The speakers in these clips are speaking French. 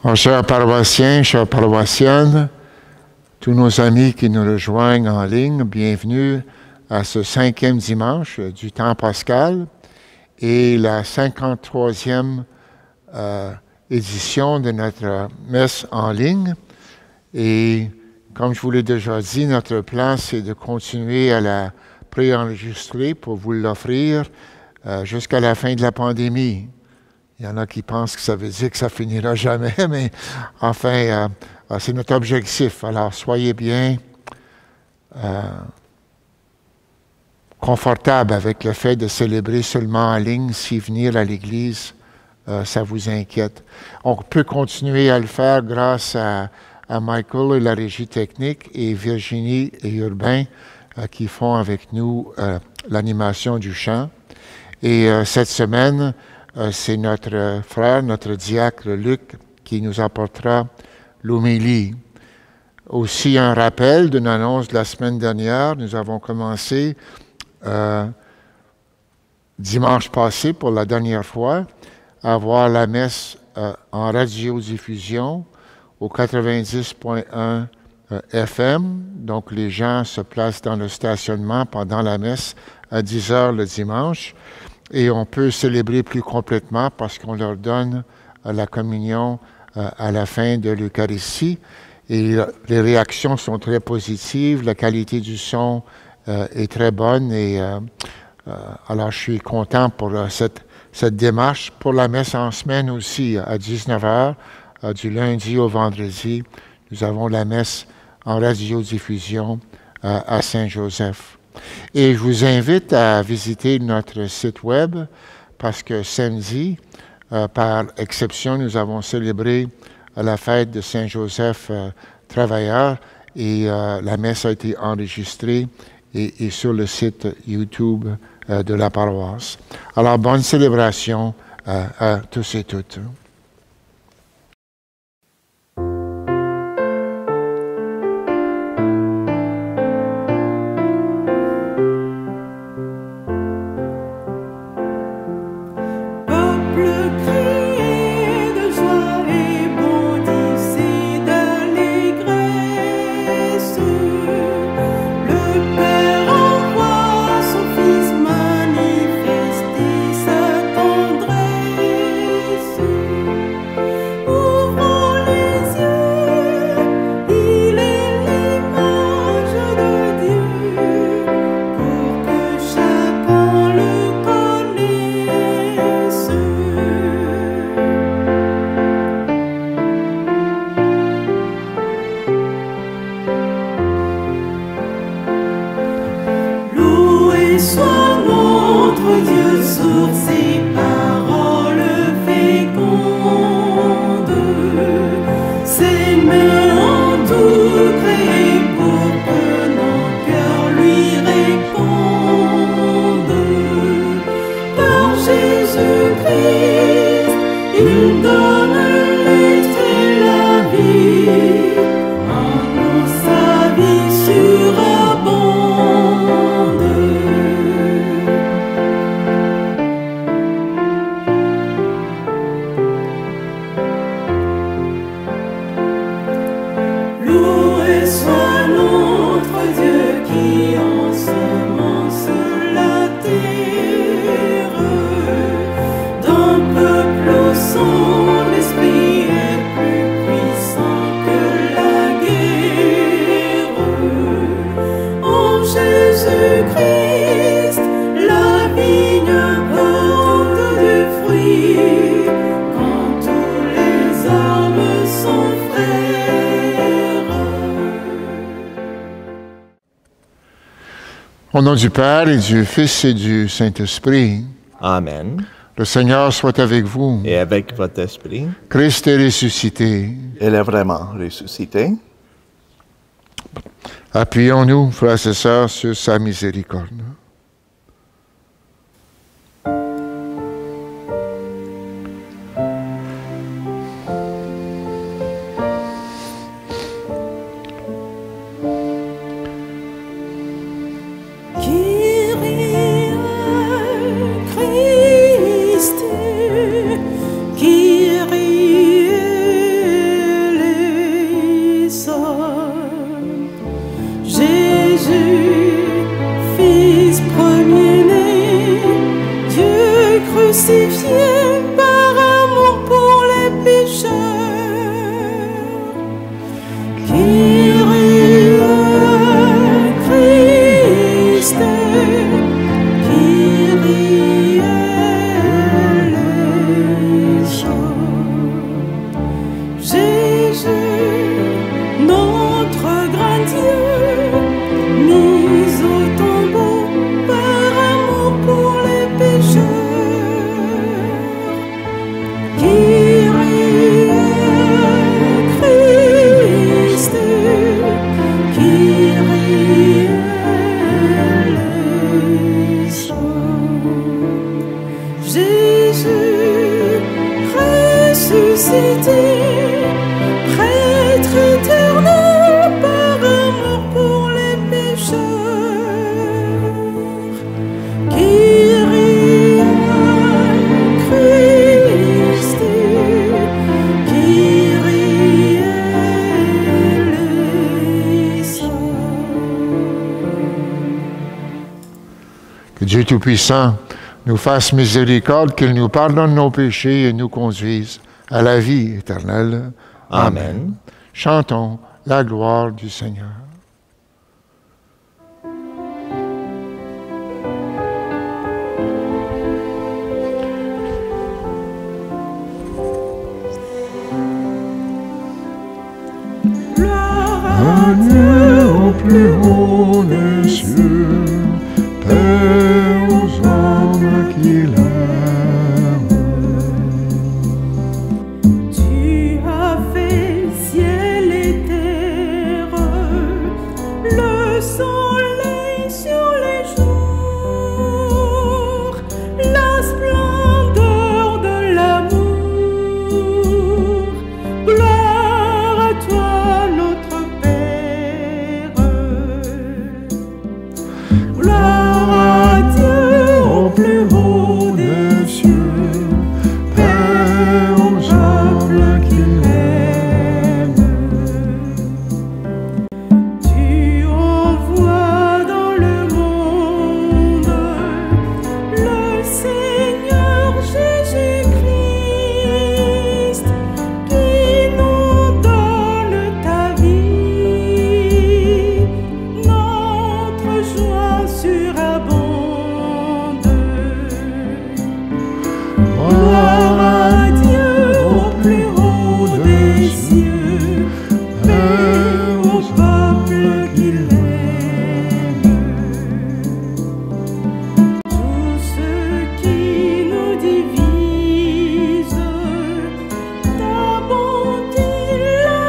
Chers paroissiens, chères paroissiennes, tous nos amis qui nous rejoignent en ligne, bienvenue à ce 5e dimanche du temps pascal et la 53e édition de notre messe en ligne. Et comme je vous l'ai déjà dit, notre plan, c'est de continuer à la préenregistrer pour vous l'offrir jusqu'à la fin de la pandémie. Il y en a qui pensent que ça veut dire que ça finira jamais, mais enfin, c'est notre objectif. Alors, soyez bien confortables avec le fait de célébrer seulement en ligne si venir à l'Église, ça vous inquiète. On peut continuer à le faire grâce à Michael et la régie technique et Virginie et Urbain qui font avec nous l'animation du chant. Et cette semaine, c'est notre frère, notre diacre Luc, qui nous apportera l'homélie. Aussi un rappel d'une annonce de la semaine dernière. Nous avons commencé dimanche passé, pour la dernière fois, à avoir la messe en radiodiffusion au 90.1 FM. Donc les gens se placent dans le stationnement pendant la messe à 10 heures le dimanche. Et on peut célébrer plus complètement parce qu'on leur donne la communion à la fin de l'Eucharistie. Et les réactions sont très positives, la qualité du son est très bonne. Et alors, je suis content pour cette démarche. Pour la messe en semaine aussi, à 19h, du lundi au vendredi, nous avons la messe en radiodiffusion à Saint-Joseph. Et je vous invite à visiter notre site web parce que samedi, par exception, nous avons célébré la fête de Saint-Joseph travailleur et la messe a été enregistrée et sur le site YouTube de la paroisse. Alors, bonne célébration à tous et toutes. Au nom du Père et du Fils et du Saint-Esprit. Amen. Le Seigneur soit avec vous. Et avec votre esprit. Christ est ressuscité. Il est vraiment ressuscité. Appuyons-nous, frères et sœurs, sur sa miséricorde. Kyrie, Kyrie. sanctifié par amour pour les pécheurs. Kyrie Christ, Kyrie eleison. Jésus, notre grand Dieu, mis au tombeau par amour pour les pécheurs. Kyrie Christ, Kyrie eleison. Jésus ressuscité, prêtre éternel par amour pour les pécheurs. Kyrie Christ, Kyrie eleison. Que Dieu Tout-Puissant nous fasse miséricorde, qu'il nous pardonne nos péchés et nous conduise à la vie éternelle. Amen. Chantons la gloire du Seigneur. Gloire à Dieu au plus haut des cieux, Paix aux hommes qu'il aime. Tu as fait ciel et terre, le soleil sur les jours, la splendeur de l'amour. Gloire à toi, notre Père. Gloire à Dieu au plus haut des cieux, Paix aux hommes qu'il aime. Tu envoies dans le monde le Seigneur Jésus-Christ, qui nous donne ta vie, notre joie surabonde. Gloire à Dieu au plus haut des cieux, paix au peuple qu'il aime. Tout ce qui nous divise, ta bonté l'a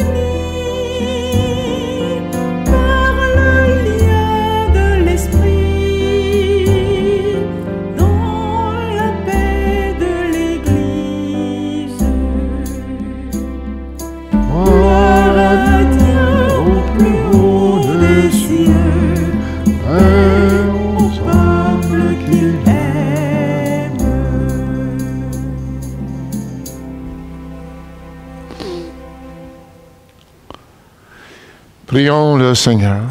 uni par le lien de l'esprit, dans la paix de l'Église. Gloire à Dieu au plus haut des cieux, paix au peuple qu'il aime. Prions le Seigneur.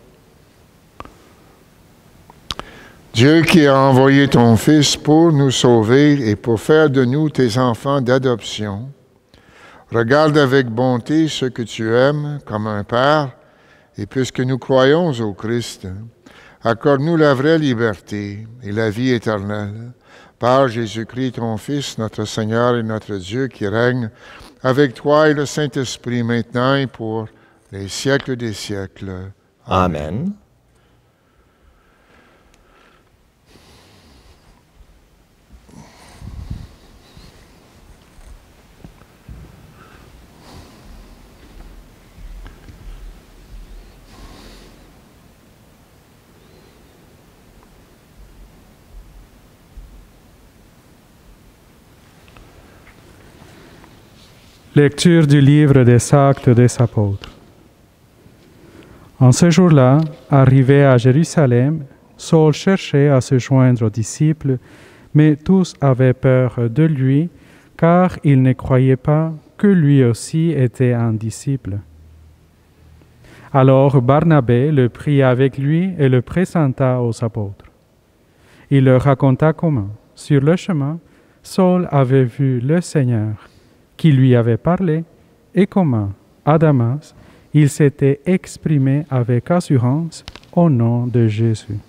Dieu qui a envoyé ton Fils pour nous sauver et pour faire de nous tes enfants d'adoption, regarde avec bonté ceux que tu aimes comme un Père, et puisque nous croyons au Christ, accorde-nous la vraie liberté et la vie éternelle, par Jésus-Christ, ton Fils, notre Seigneur et notre Dieu, qui règne avec toi et le Saint-Esprit maintenant et pour les siècles des siècles. Amen. Lecture du livre des Actes des Apôtres. En ce jour-là, arrivé à Jérusalem, Saul cherchait à se joindre aux disciples, mais tous avaient peur de lui, car ils ne croyaient pas que lui aussi était un disciple. Alors Barnabé le prit avec lui et le présenta aux apôtres. Il leur raconta comment, sur le chemin, Saul avait vu le Seigneur qui lui avait parlé et comment, à Damas, il s'était exprimé avec assurance au nom de Jésus.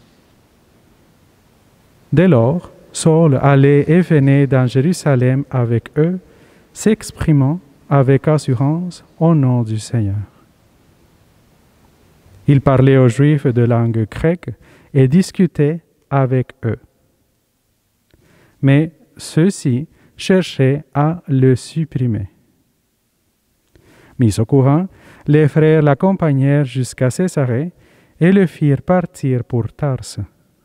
Dès lors, Saul allait et venait dans Jérusalem avec eux, s'exprimant avec assurance au nom du Seigneur. Il parlait aux Juifs de langue grecque et discutait avec eux. Mais ceux-ci cherchaient à le supprimer. Mis au courant, les frères l'accompagnèrent jusqu'à Césarée et le firent partir pour Tarse.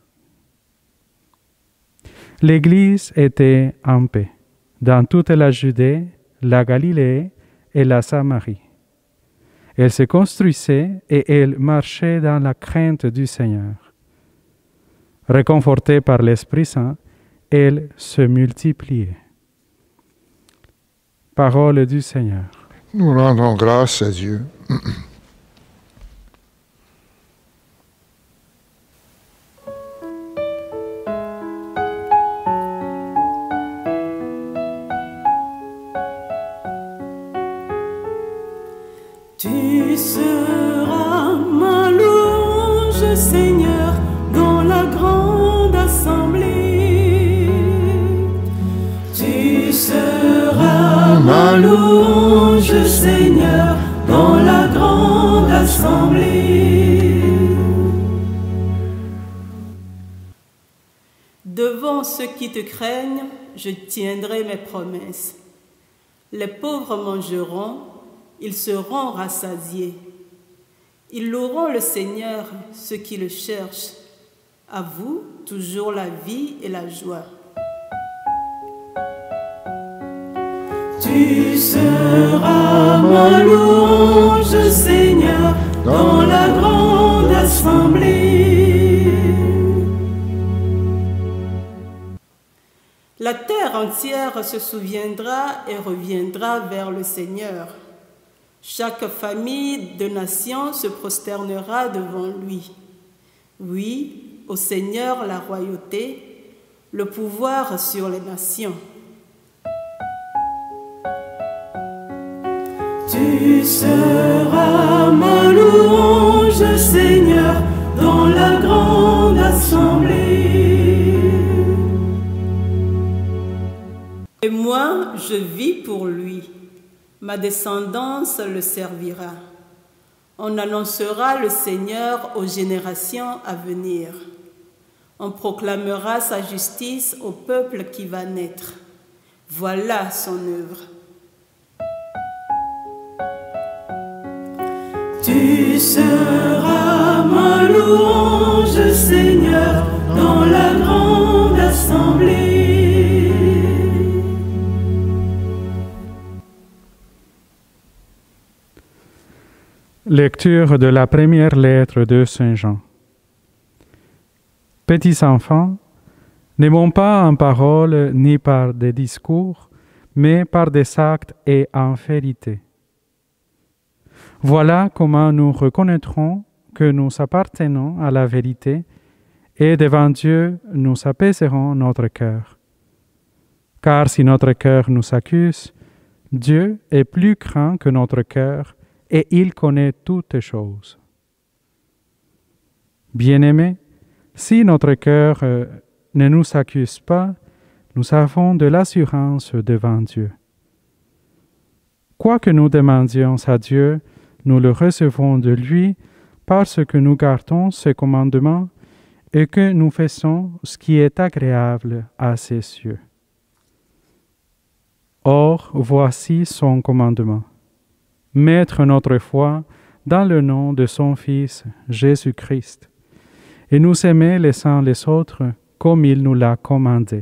L'Église était en paix dans toute la Judée, la Galilée et la Samarie. Elle se construisait et elle marchait dans la crainte du Seigneur. Réconfortée par l'Esprit Saint, elle se multipliait. Parole du Seigneur. Nous rendons grâce à Dieu. Tu seras ma louange, Seigneur, dans la grande assemblée. Tu seras ma louange, Seigneur, dans la grande assemblée. Devant ceux qui te craignent, je tiendrai mes promesses. Les pauvres mangeront, ils seront rassasiés. Ils loueront le Seigneur, ceux qui le cherchent. À vous, toujours la vie et la joie. Tu seras ma louange, Seigneur, dans la grande assemblée. La terre entière se souviendra et reviendra vers le Seigneur. Chaque famille de nations se prosternera devant lui. Oui, au Seigneur la royauté, le pouvoir sur les nations. Tu seras ma louange, Seigneur, dans la grande assemblée. Et moi, je vis pour lui. Ma descendance le servira. On annoncera le Seigneur aux générations à venir. On proclamera sa justice au peuple qui va naître. Voilà son œuvre. Tu seras ma louange, Seigneur, dans la grande assemblée. Lecture de la première lettre de Saint Jean. Petits enfants, n'aimons pas en parole ni par des discours, mais par des actes et en vérité. Voilà comment nous reconnaîtrons que nous appartenons à la vérité et devant Dieu nous apaiserons notre cœur. Car si notre cœur nous accuse, Dieu est plus grand que notre cœur et il connaît toutes choses. Bien-aimés, si notre cœur ne nous accuse pas, nous avons de l'assurance devant Dieu. Quoi que nous demandions à Dieu, nous le recevons de lui parce que nous gardons ses commandements et que nous faisons ce qui est agréable à ses yeux. Or, voici son commandement. Mettre notre foi dans le nom de son Fils, Jésus-Christ, et nous aimer les uns les autres comme il nous l'a commandé.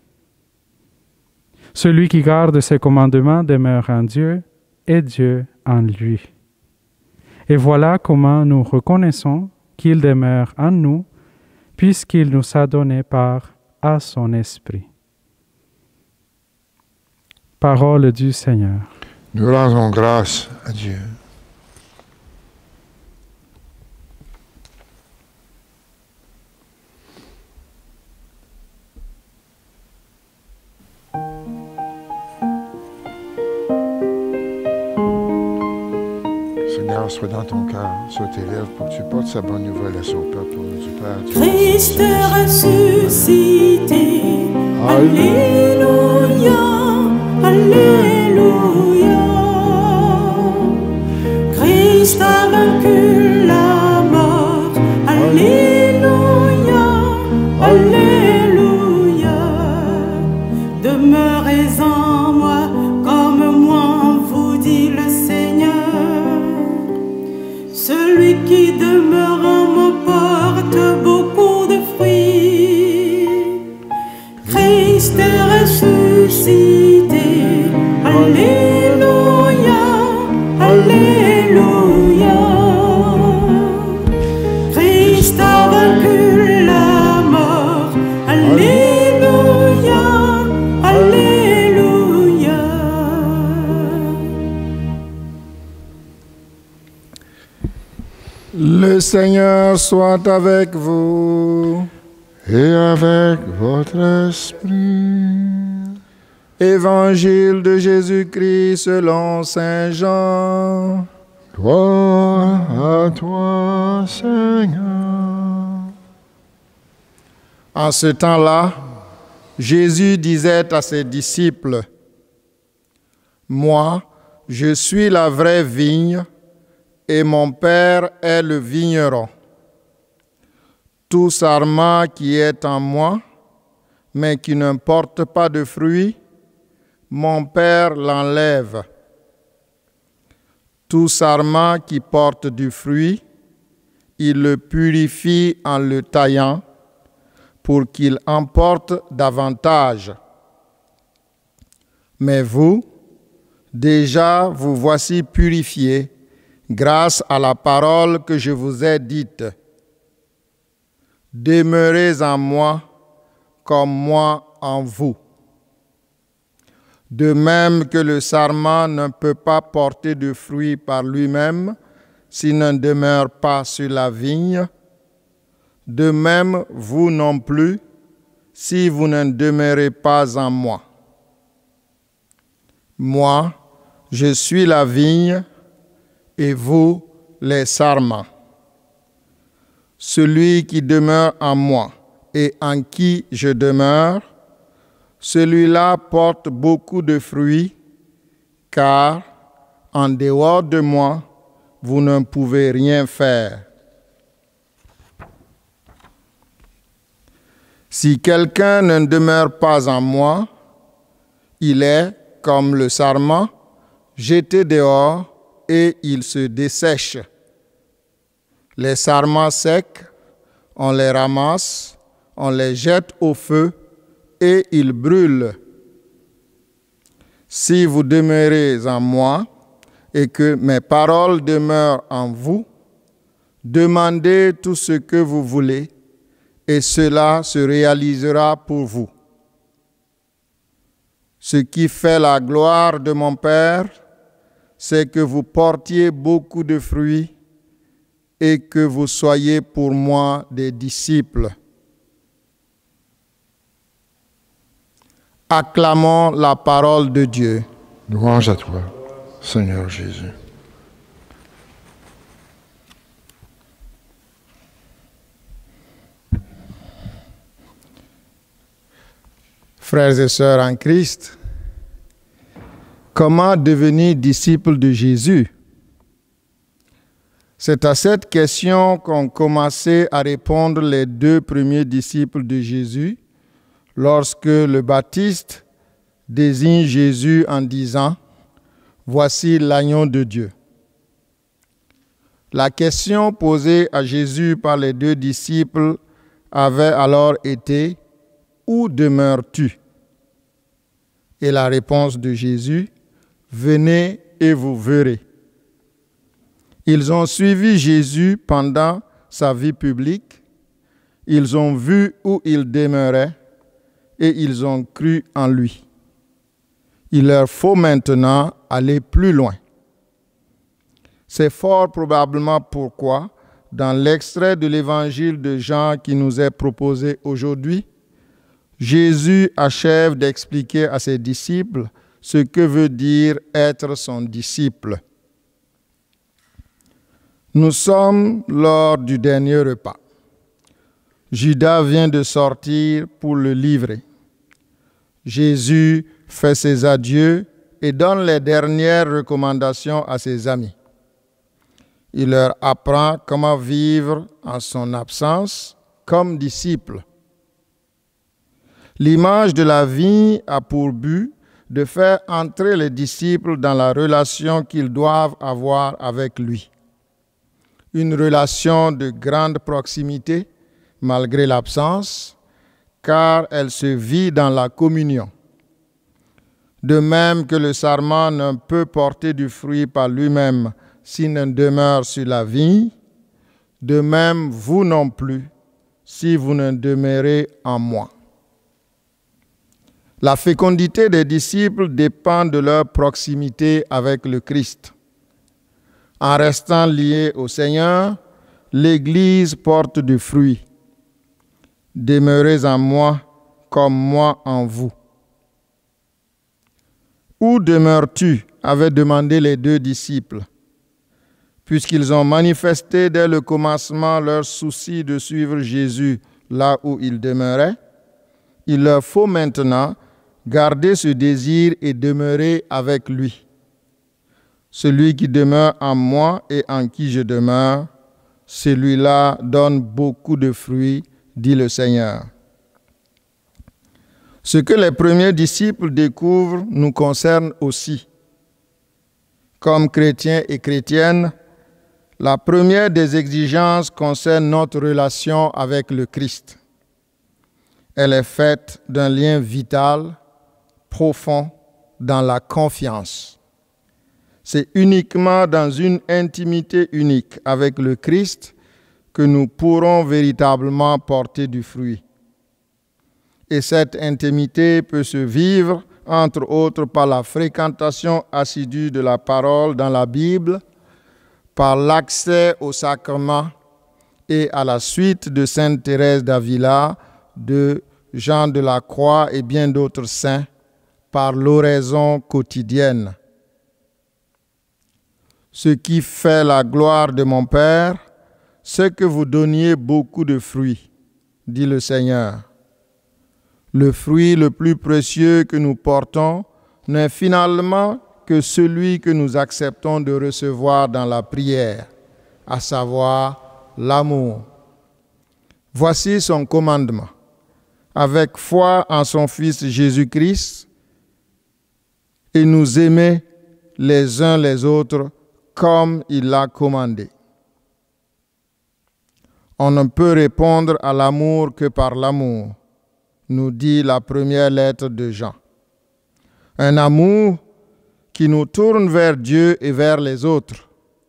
Celui qui garde ses commandements demeure en Dieu et Dieu en lui. Et voilà comment nous reconnaissons qu'il demeure en nous, puisqu'il nous a donné part à son Esprit. Parole du Seigneur. Nous rendons grâce à Dieu. cœur, soit dans ton cœur, sur tes lèvres, pour que tu portes sa bonne nouvelle à son peuple, au nom du Père. Christ est ressuscité. Alléluia, Alléluia. Christ a vaincu la mort. Alléluia, Alléluia. Demeurez en moi comme moi en vous, dit le Seigneur. Celui qui demeure en moi porte beaucoup de fruits. Christ est ressuscité. Alléluia, Alléluia. Christ a vaincu la mort. Alléluia, Alléluia. Le Seigneur soit avec vous. Et avec votre esprit. Évangile de Jésus-Christ selon Saint Jean. Gloire à toi, Seigneur. En ce temps-là, Jésus disait à ses disciples, « Moi, je suis la vraie vigne, et mon Père est le vigneron. Tout sarment qui est en moi, mais qui ne porte pas de fruits, mon Père l'enlève. Tout sarment qui porte du fruit, il le purifie en le taillant, pour qu'il en porte davantage. Mais vous, déjà vous voici purifiés, grâce à la parole que je vous ai dite. Demeurez en moi, comme moi en vous. De même que le sarment ne peut pas porter de fruits par lui-même s'il ne demeure pas sur la vigne, de même vous non plus, si vous ne demeurez pas en moi. Moi, je suis la vigne, et vous, les sarments. Celui qui demeure en moi et en qui je demeure, celui-là porte beaucoup de fruits, car en dehors de moi, vous ne pouvez rien faire. Si quelqu'un ne demeure pas en moi, il est, comme le sarment, jeté dehors et il se dessèche. Les sarments secs, on les ramasse, on les jette au feu et ils brûlent. Si vous demeurez en moi et que mes paroles demeurent en vous, demandez tout ce que vous voulez et cela se réalisera pour vous. Ce qui fait la gloire de mon Père, c'est que vous portiez beaucoup de fruits et que vous soyez pour moi des disciples. Acclamons la parole de Dieu. Louange à toi, Seigneur Jésus. Frères et sœurs en Christ, comment devenir disciple de Jésus? C'est à cette question qu'ont commencé à répondre les deux premiers disciples de Jésus lorsque le Baptiste désigne Jésus en disant « Voici l'agneau de Dieu ». La question posée à Jésus par les deux disciples avait alors été « Où demeures-tu » Et la réponse de Jésus « Venez et vous verrez ». Ils ont suivi Jésus pendant sa vie publique, ils ont vu où il demeurait et ils ont cru en lui. Il leur faut maintenant aller plus loin. C'est fort probablement pourquoi, dans l'extrait de l'évangile de Jean qui nous est proposé aujourd'hui, Jésus achève d'expliquer à ses disciples ce que veut dire être son disciple. Nous sommes lors du dernier repas. Judas vient de sortir pour le livrer. Jésus fait ses adieux et donne les dernières recommandations à ses amis. Il leur apprend comment vivre en son absence comme disciples. L'image de la vie a pour but de faire entrer les disciples dans la relation qu'ils doivent avoir avec lui. Une relation de grande proximité malgré l'absence, car elle se vit dans la communion. De même que le sarment ne peut porter du fruit par lui-même s'il ne demeure sur la vigne, de même vous non plus, si vous ne demeurez en moi. La fécondité des disciples dépend de leur proximité avec le Christ. En restant liés au Seigneur, l'Église porte du fruit. Demeurez en moi comme moi en vous. Où demeures-tu? Avaient demandé les deux disciples. Puisqu'ils ont manifesté dès le commencement leur souci de suivre Jésus là où il demeurait, il leur faut maintenant garder ce désir et demeurer avec lui. Celui qui demeure en moi et en qui je demeure, celui-là donne beaucoup de fruits, dit le Seigneur. Ce que les premiers disciples découvrent nous concerne aussi. Comme chrétiens et chrétiennes, la première des exigences concerne notre relation avec le Christ. Elle est faite d'un lien vital, profond, dans la confiance. C'est uniquement dans une intimité unique avec le Christ que nous pourrons véritablement porter du fruit. Et cette intimité peut se vivre, entre autres, par la fréquentation assidue de la parole dans la Bible, par l'accès au sacrement et à la suite de Sainte Thérèse d'Avila, de Jean de la Croix et bien d'autres saints, par l'oraison quotidienne. Ce qui fait la gloire de mon Père, c'est que vous donniez beaucoup de fruits, dit le Seigneur. Le fruit le plus précieux que nous portons n'est finalement que celui que nous acceptons de recevoir dans la prière, à savoir l'amour. Voici son commandement. Avec foi en son Fils Jésus-Christ, et nous aimer les uns les autres comme il l'a commandé. On ne peut répondre à l'amour que par l'amour, nous dit la première lettre de Jean. Un amour qui nous tourne vers Dieu et vers les autres,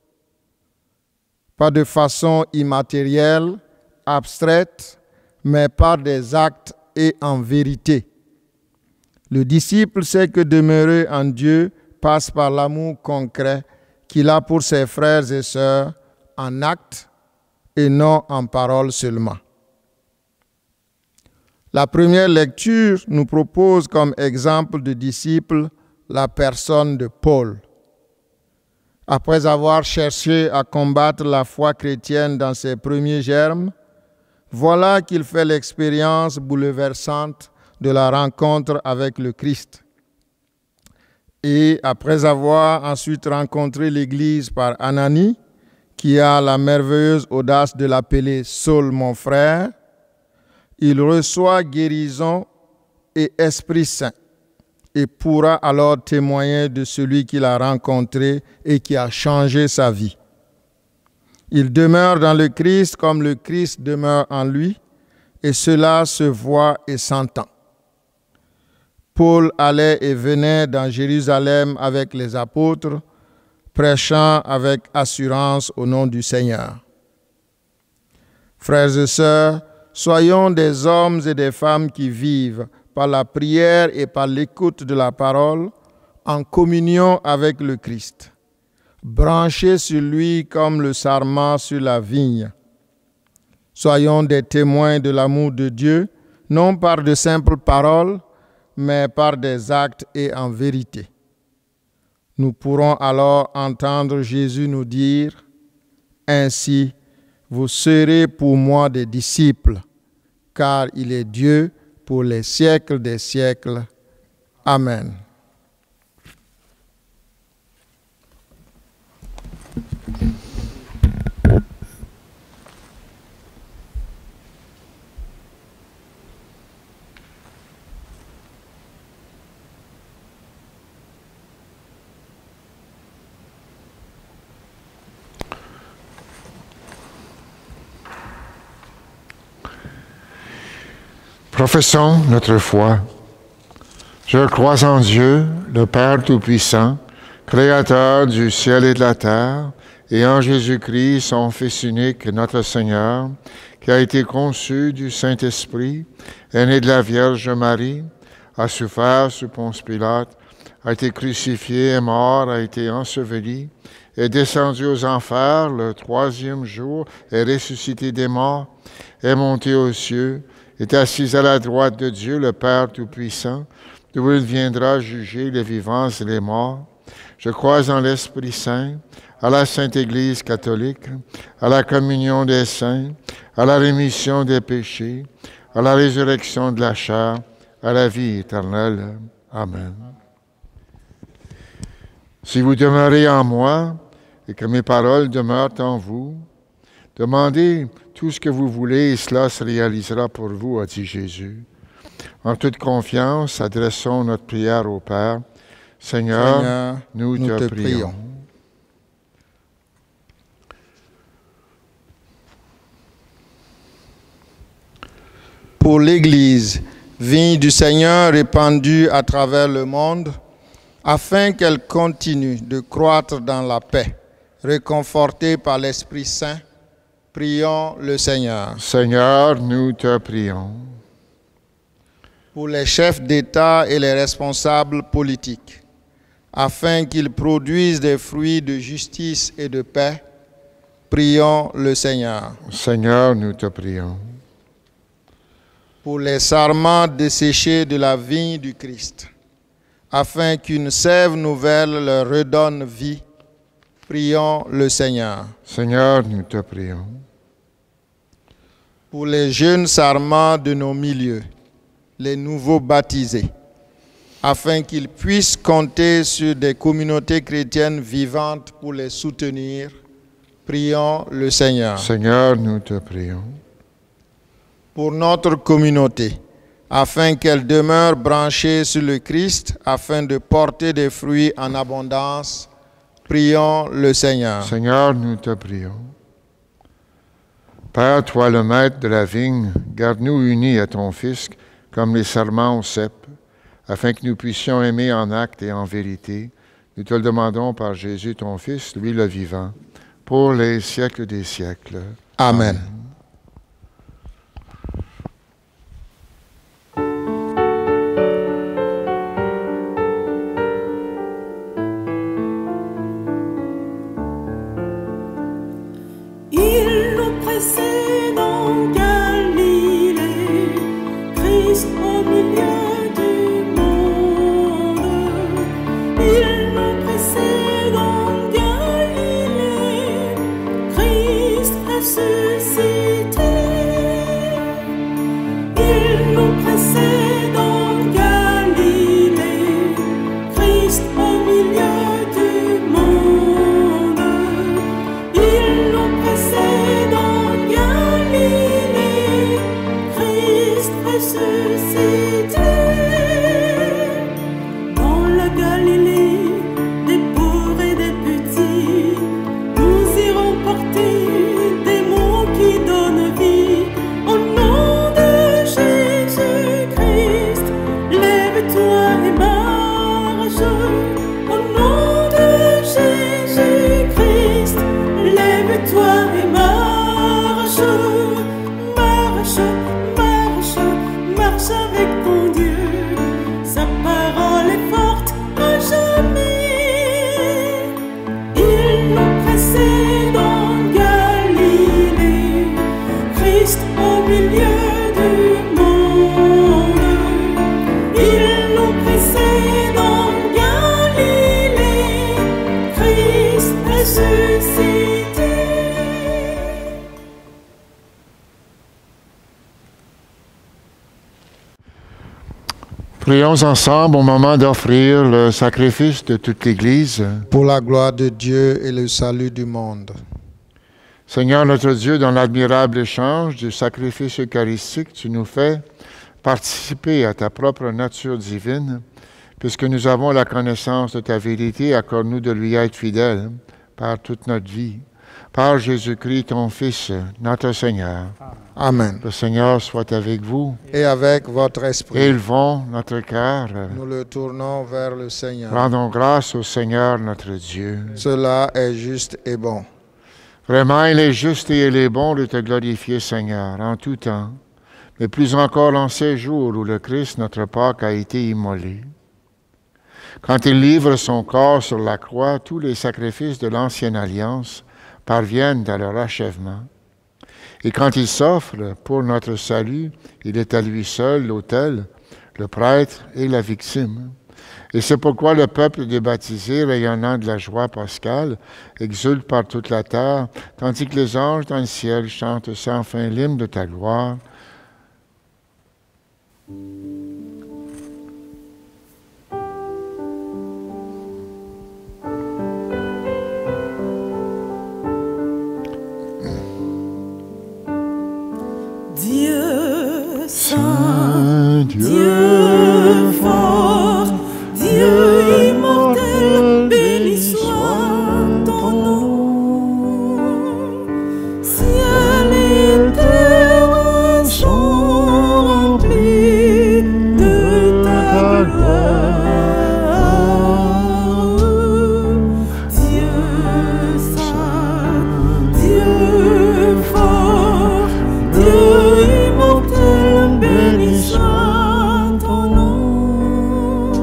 pas de façon immatérielle, abstraite, mais par des actes et en vérité. Le disciple sait que demeurer en Dieu passe par l'amour concret qu'il a pour ses frères et sœurs en actes et non en paroles seulement. La première lecture nous propose comme exemple de disciple la personne de Paul. Après avoir cherché à combattre la foi chrétienne dans ses premiers germes, voilà qu'il fait l'expérience bouleversante de la rencontre avec le Christ. Et après avoir ensuite rencontré l'Église par Ananie, qui a la merveilleuse audace de l'appeler Saul mon frère, il reçoit guérison et Esprit Saint et pourra alors témoigner de celui qu'il a rencontré et qui a changé sa vie. Il demeure dans le Christ comme le Christ demeure en lui, et cela se voit et s'entend. Paul allait et venait dans Jérusalem avec les apôtres, prêchant avec assurance au nom du Seigneur. Frères et sœurs, soyons des hommes et des femmes qui vivent par la prière et par l'écoute de la parole en communion avec le Christ, branchés sur lui comme le sarment sur la vigne. Soyons des témoins de l'amour de Dieu, non par de simples paroles, mais par des actes et en vérité. Nous pourrons alors entendre Jésus nous dire « Ainsi, vous serez pour moi des disciples, car il est Dieu pour les siècles des siècles. Amen. Professons notre foi. Je crois en Dieu, le Père Tout-Puissant, Créateur du ciel et de la terre, et en Jésus-Christ, son Fils unique, notre Seigneur, qui a été conçu du Saint-Esprit, est né de la Vierge Marie, a souffert sous Ponce Pilate, a été crucifié, est mort, a été enseveli, est descendu aux enfers le troisième jour, est ressuscité des morts, est monté aux cieux, est assis à la droite de Dieu, le Père Tout-Puissant, d'où il viendra juger les vivants et les morts. Je crois en l'Esprit Saint, à la Sainte Église catholique, à la communion des saints, à la rémission des péchés, à la résurrection de la chair, à la vie éternelle. Amen. Si vous demeurez en moi et que mes paroles demeurent en vous, demandez tout ce que vous voulez et cela se réalisera pour vous, a dit Jésus. En toute confiance, adressons notre prière au Père. Seigneur, nous te prions. Pour l'Église, vigne du Seigneur répandue à travers le monde, afin qu'elle continue de croître dans la paix, réconfortée par l'Esprit Saint, prions le Seigneur. Seigneur, nous te prions. Pour les chefs d'État et les responsables politiques, afin qu'ils produisent des fruits de justice et de paix, prions le Seigneur. Seigneur, nous te prions. Pour les sarments desséchés de la vigne du Christ, afin qu'une sève nouvelle leur redonne vie, prions le Seigneur. Seigneur, nous te prions. Pour les jeunes sarments de nos milieux, les nouveaux baptisés, afin qu'ils puissent compter sur des communautés chrétiennes vivantes pour les soutenir, prions le Seigneur. Seigneur, nous te prions. Pour notre communauté, afin qu'elle demeure branchée sur le Christ, afin de porter des fruits en abondance, prions le Seigneur. Seigneur, nous te prions. Père, toi le maître de la vigne, garde-nous unis à ton Fils, comme les sarments au cep, afin que nous puissions aimer en acte et en vérité. Nous te le demandons par Jésus, ton Fils, lui le vivant, pour les siècles des siècles. Amen. Il nous précède en Galilée, Christ au milieu du monde. Il nous précède en Galilée, Christ ressuscité. Prions ensemble au moment d'offrir le sacrifice de toute l'Église. Pour la gloire de Dieu et le salut du monde. Seigneur notre Dieu, dans l'admirable échange du sacrifice eucharistique, tu nous fais participer à ta propre nature divine. Puisque nous avons la connaissance de ta vérité, accorde-nous de lui être fidèles par toute notre vie. Par Jésus-Christ, ton Fils, notre Seigneur. Amen. Le Seigneur soit avec vous. Et avec votre esprit. Élevons notre cœur. Nous le tournons vers le Seigneur. Rendons grâce au Seigneur notre Dieu. Cela est juste et bon. Vraiment, il est juste et il est bon de te glorifier, Seigneur, en tout temps, mais plus encore en ces jours où le Christ, notre Pâque, a été immolé. Quand il livre son corps sur la croix, tous les sacrifices de l'ancienne alliance parviennent à leur achèvement. Et quand il s'offre pour notre salut, il est à lui seul l'autel, le prêtre et la victime. Et c'est pourquoi le peuple des baptisés, rayonnant de la joie pascale, exulte par toute la terre, tandis que les anges dans le ciel chantent sans fin l'hymne de ta gloire. Dieu saint, Dieu fort, Dieu immortel, béni soit ton nom. Ciel et terre sont remplis de ta gloire. Dieu saint, Dieu fort, Dieu immortel, béni soit ton nom.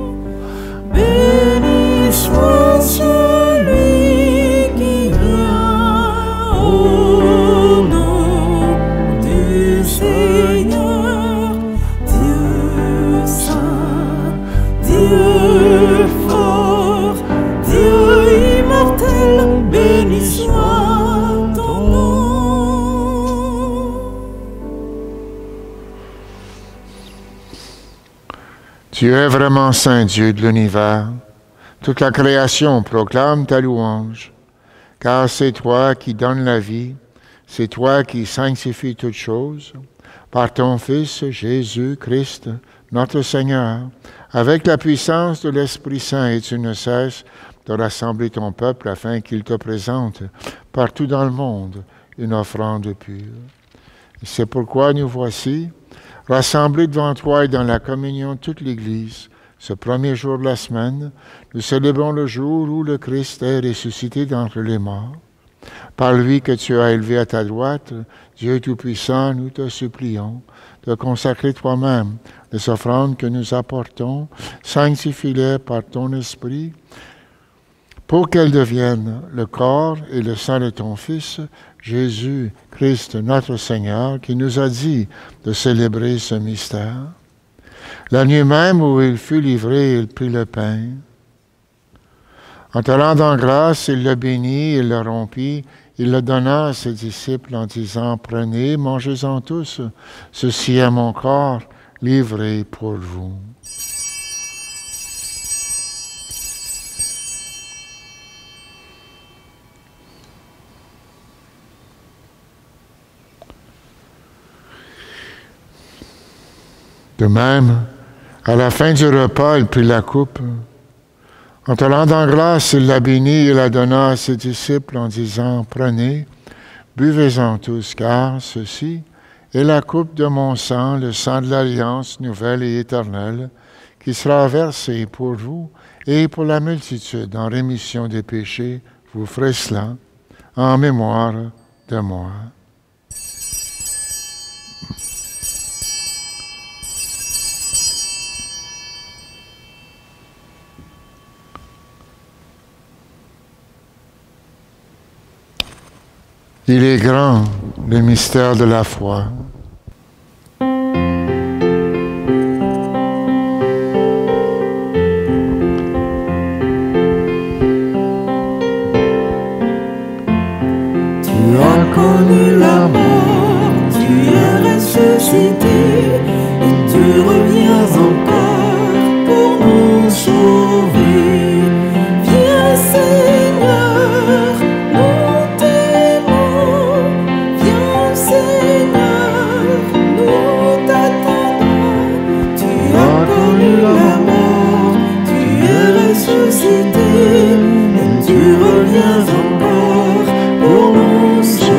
Béni soit celui qui vient au nom du Seigneur. Dieu saint, Dieu fort, Dieu immortel, béni soit ton nom. Tu es vraiment saint, Dieu de l'univers. Toute la création proclame ta louange, car c'est toi qui donnes la vie, c'est toi qui sanctifies toutes choses, par ton Fils Jésus-Christ, notre Seigneur, avec la puissance de l'Esprit Saint, et tu ne cesses de rassembler ton peuple afin qu'il te présente partout dans le monde une offrande pure. Et c'est pourquoi nous voici, rassemblés devant toi et dans la communion de toute l'Église, ce premier jour de la semaine, nous célébrons le jour où le Christ est ressuscité d'entre les morts. Par lui que tu as élevé à ta droite, Dieu Tout-Puissant, nous te supplions de consacrer toi-même les offrandes que nous apportons, sanctifie-les par ton Esprit, pour qu'elles deviennent le corps et le sang de ton Fils, Jésus-Christ, notre Seigneur, qui nous a dit de célébrer ce mystère. La nuit même où il fut livré, il prit le pain. En te rendant grâce, il le bénit, il le rompit, il le donna à ses disciples en disant, « Prenez, mangez-en tous, ceci est mon corps, livré pour vous. » De même, à la fin du repas, il prit la coupe. En te rendant grâce, il la bénit et la donna à ses disciples en disant, « Prenez, buvez-en tous, car ceci est la coupe de mon sang, le sang de l'alliance nouvelle et éternelle, qui sera versé pour vous et pour la multitude en rémission des péchés. Vous ferez cela en mémoire de moi. » Il est grand, le mystère de la foi. Tu as connu la mort, tu es ressuscité, et tu reviens encore. ressuscité, et tu reviens encore pour nous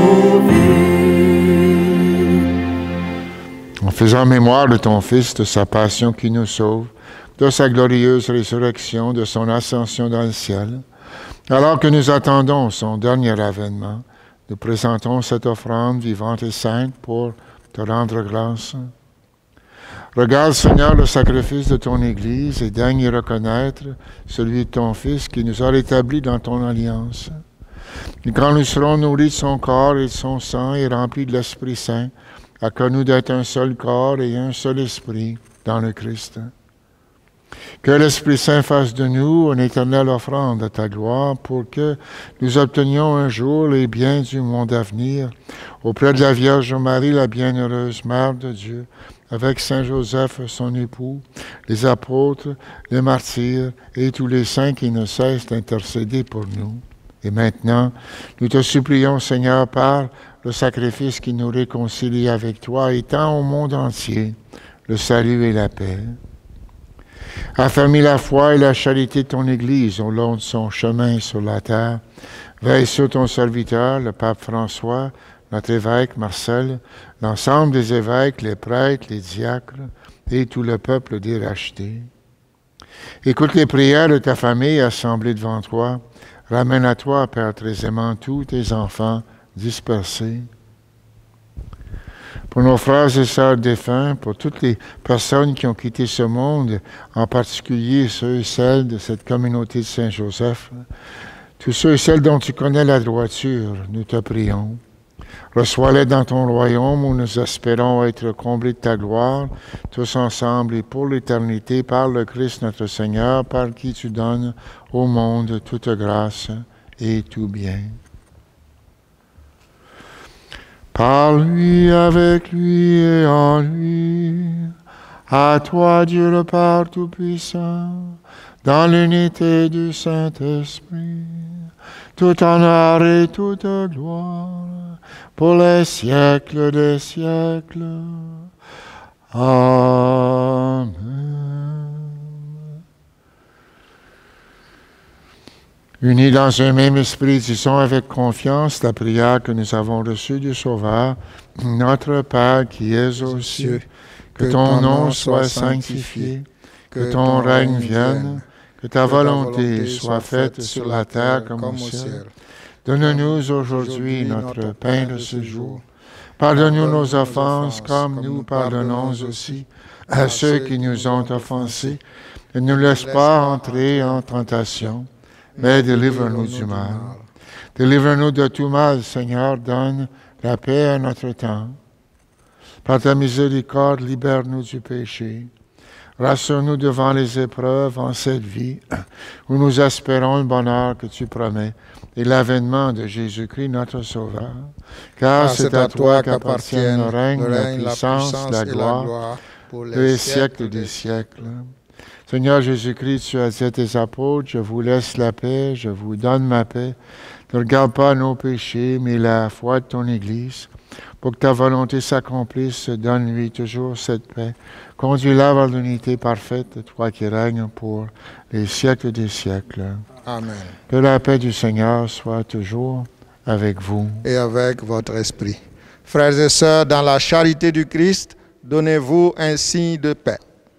sauver. En faisant mémoire de ton Fils, de sa passion qui nous sauve, de sa glorieuse résurrection, de son ascension dans le ciel, alors que nous attendons son dernier avènement, nous présentons cette offrande vivante et sainte pour te rendre grâce. Regarde, Seigneur, le sacrifice de ton Église et daigne y reconnaître celui de ton Fils qui nous a rétablis dans ton alliance. Et quand nous serons nourris de son corps et de son sang et remplis de l'Esprit Saint, accorde-nous d'être un seul corps et un seul esprit dans le Christ. Que l'Esprit Saint fasse de nous une éternelle offrande à ta gloire pour que nous obtenions un jour les biens du monde à venir auprès de la Vierge Marie, la bienheureuse Mère de Dieu, avec Saint Joseph, son époux, les apôtres, les martyrs et tous les saints qui ne cessent d'intercéder pour nous. Et maintenant, nous te supplions, Seigneur, par le sacrifice qui nous réconcilie avec toi, étends au monde entier le salut et la paix. Affermis la foi et la charité de ton Église au long de son chemin sur la terre. Veille sur ton serviteur, le pape François, notre évêque Marcel, l'ensemble des évêques, les prêtres, les diacres et tout le peuple des rachetés. Écoute les prières de ta famille assemblée devant toi. Ramène à toi, Père très aimant, tous tes enfants dispersés. Pour nos frères et sœurs défunts, pour toutes les personnes qui ont quitté ce monde, en particulier ceux et celles de cette communauté de Saint-Joseph, tous ceux et celles dont tu connais la droiture, nous te prions. Reçois-les dans ton royaume où nous espérons être comblés de ta gloire, tous ensemble et pour l'éternité, par le Christ notre Seigneur, par qui tu donnes au monde toute grâce et tout bien. Par lui, avec lui et en lui, à toi Dieu le Père Tout-Puissant, dans l'unité du Saint-Esprit, tout honneur et toute gloire, pour les siècles des siècles. Amen. Unis dans un même esprit, disons avec confiance la prière que nous avons reçue du Sauveur. Notre Père qui es aux cieux, que ton nom soit sanctifié, que ton règne vienne, que ta volonté soit faite sur la terre comme au ciel. Donne-nous aujourd'hui notre pain de ce jour. Pardonne-nous nos offenses comme nous pardonnons aussi à ceux qui nous ont offensés. Et ne nous laisse pas entrer en tentation, mais délivre-nous du mal. Délivre-nous de tout mal, Seigneur, donne la paix à notre temps. Par ta miséricorde, libère-nous du péché. Rassure-nous devant les épreuves en cette vie, où nous espérons le bonheur que tu promets et l'avènement de Jésus-Christ, notre Sauveur. Car c'est à toi qu'appartiennent le règne, la puissance, la gloire, pour les siècles des siècles. Seigneur Jésus-Christ, tu as dit à tes apôtres, je vous laisse la paix, je vous donne ma paix. Ne regarde pas nos péchés, mais la foi de ton Église. Pour que ta volonté s'accomplisse, donne-lui toujours cette paix. Conduis-la vers l'unité parfaite, toi qui règnes pour les siècles des siècles. Amen. Que la paix du Seigneur soit toujours avec vous. Et avec votre esprit. Frères et sœurs, dans la charité du Christ, donnez-vous un signe de paix.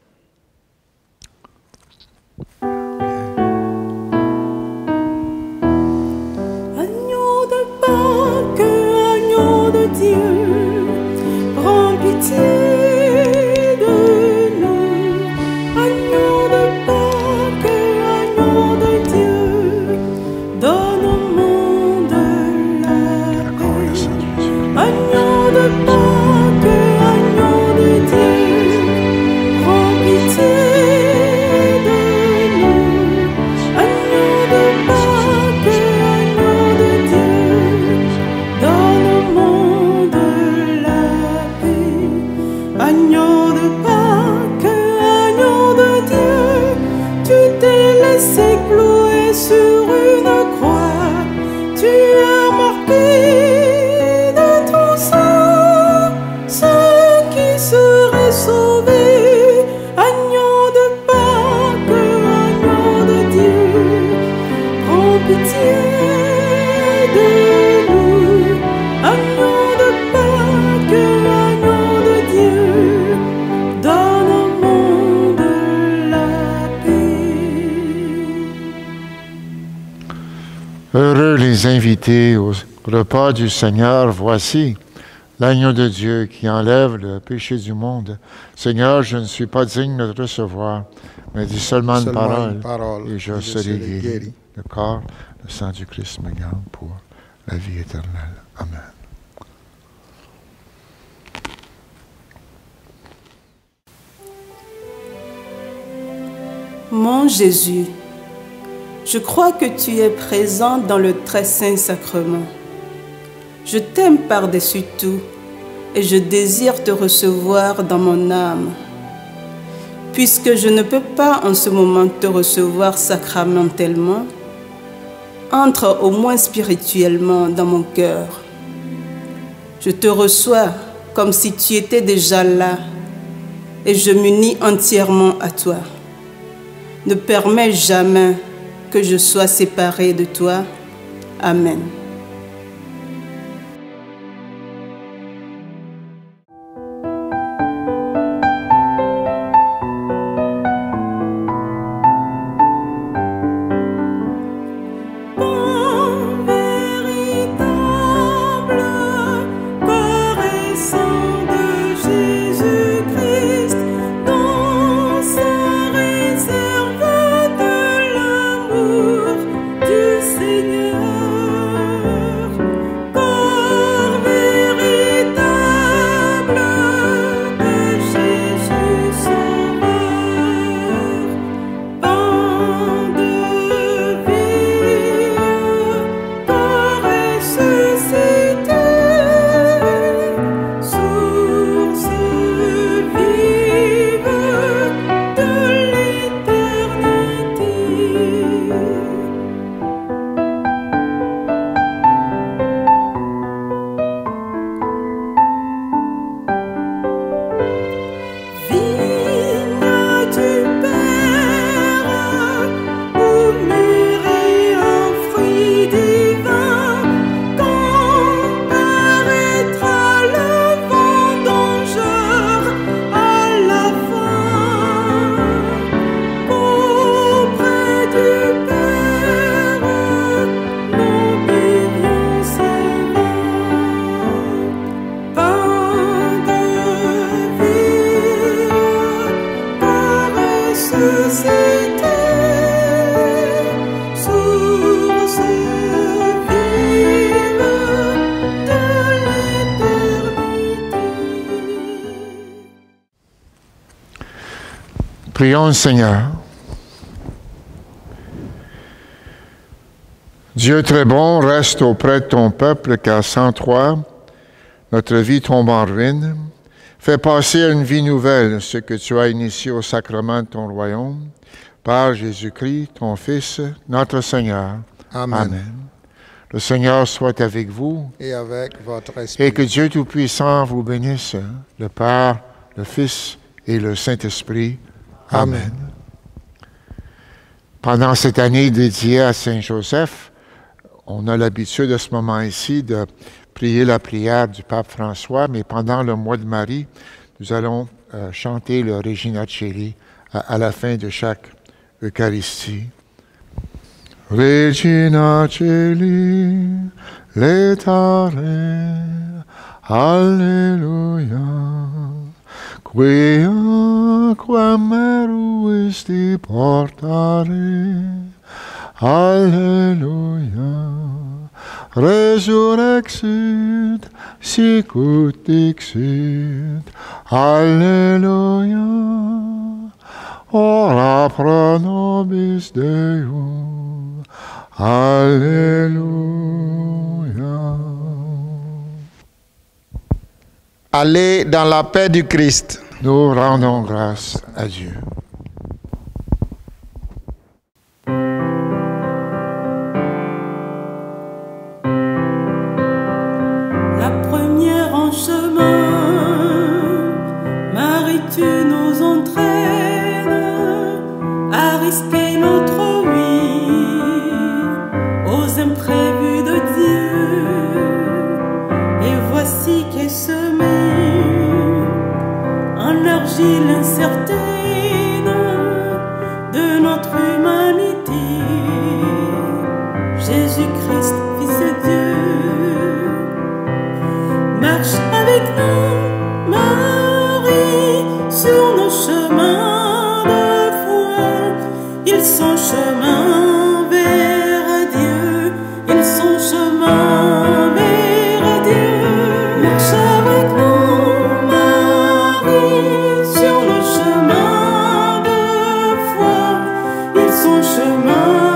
Agneau de Pâques, agneau de Dieu, prends pitié de nous. Agneau de Pâques, agneau de Dieu, donne au monde la paix. Agneau de Pâques, agneau de Dieu, prends pitié de nous. Agneau de Pâques, agneau de Dieu, donne au monde la paix. Agneau de Pâques, agneau de Dieu, tu t'es laissé clouer sur une croix. Tu as marqué de ton sang ceux qui seraient sauvés. Agneau de Pâques, agneau de Dieu. Heureux les invités au repas du Seigneur, voici l'agneau de Dieu qui enlève le péché du monde. Seigneur, je ne suis pas digne de te recevoir, mais dis seulement une parole et je serai guéri. Le corps, le sang du Christ me garde pour la vie éternelle. Amen. Mon Jésus, je crois que tu es présent dans le très saint sacrement. Je t'aime par-dessus tout et je désire te recevoir dans mon âme. Puisque je ne peux pas en ce moment te recevoir sacramentellement, entre au moins spirituellement dans mon cœur. Je te reçois comme si tu étais déjà là et je m'unis entièrement à toi. Ne permets jamais que je sois séparé de toi. Amen. Prions le Seigneur. Dieu très bon, reste auprès de ton peuple, car sans toi, notre vie tombe en ruine. Fais passer à une vie nouvelle ce que tu as initié au sacrement de ton royaume, par Jésus-Christ, ton Fils, notre Seigneur. Amen. Amen. Le Seigneur soit avec vous. Et avec votre esprit. Et que Dieu Tout-Puissant vous bénisse, le Père, le Fils et le Saint-Esprit. Amen. Pendant cette année dédiée à Saint Joseph, on a l'habitude à ce moment-ci de prier la prière du pape François, mais pendant le mois de Marie, nous allons chanter le Regina Coeli à la fin de chaque Eucharistie. Regina Coeli, letare, Alleluia. Quia quam meruisti portare, Alleluia. Resurrexit, sicut dixit, Alleluia. Ora pro nobis Deum, Alléluia. Allez dans la paix du Christ. Nous rendons grâce à Dieu. La première en chemin, Marie, tu nous entraînes à risquer notre vie aux imprévus de Dieu. Et voici qu'est semée en argile incertaine chemin vers Dieu, ils sont chemin vers Dieu. Marche avec nous, Marie, sur le chemin de foi, ils sont chemin